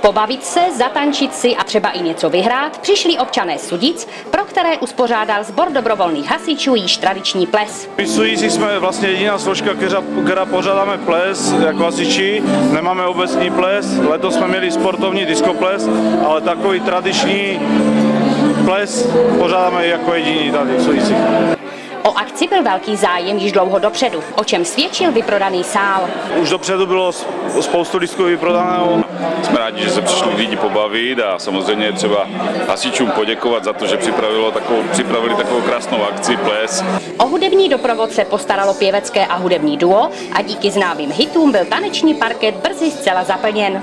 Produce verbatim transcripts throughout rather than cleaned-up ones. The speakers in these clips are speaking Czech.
Pobavit se, zatančit si a třeba i něco vyhrát přišli občané Sudic, pro které uspořádal sbor dobrovolných hasičů již tradiční ples. My Sudici jsme vlastně jediná složka, která, která pořádáme ples jako hasiči. Nemáme obecný ples, letos jsme měli sportovní diskoples, ale takový tradiční ples pořádáme jako jediný tady v Sudici. O akci byl velký zájem již dlouho dopředu, o čem svědčil vyprodaný sál. Už dopředu bylo spoustu lístků vyprodaného. Jsme rádi, že se přišli lidi pobavit a samozřejmě třeba hasičům poděkovat za to, že připravilo takovou, připravili takovou krásnou akci ples. O hudební doprovod se postaralo pěvecké a hudební duo a díky známým hitům byl taneční parket brzy zcela zaplněn.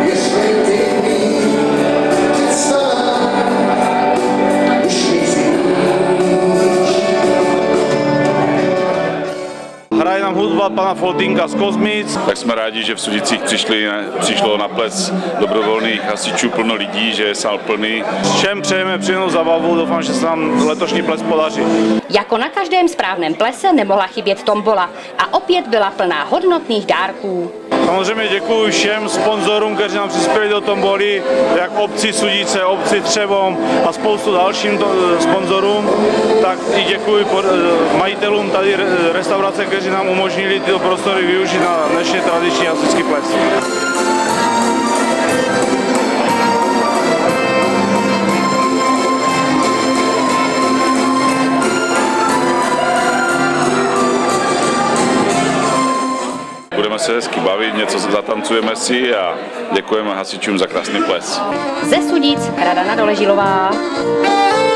Hraje nám hudba pana Foltynka z Kozmic. Tak jsme rádi, že v Sudicích přišli, přišlo na ples dobrovolných hasičů plno lidí, že je sál plný. Všem přejeme příjemnou zábavu, doufám, že se nám letošní ples podaří. Jako na každém správném plese nemohla chybět tombola a opět byla plná hodnotných dárků. Samozřejmě děkuji všem sponzorům, kteří nám přispěli do tomboly, jak obci Sudice, obci Třebom a spoustu dalším sponzorům. Tak i děkuji majitelům tady restaurace, kteří nám umožnili tyto prostory využít na dnešní tradiční hasičský ples. Budeme se hezky bavit, něco zatancujeme si a děkujeme hasičům za krásný ples. Ze Sudic Radana Doležilová.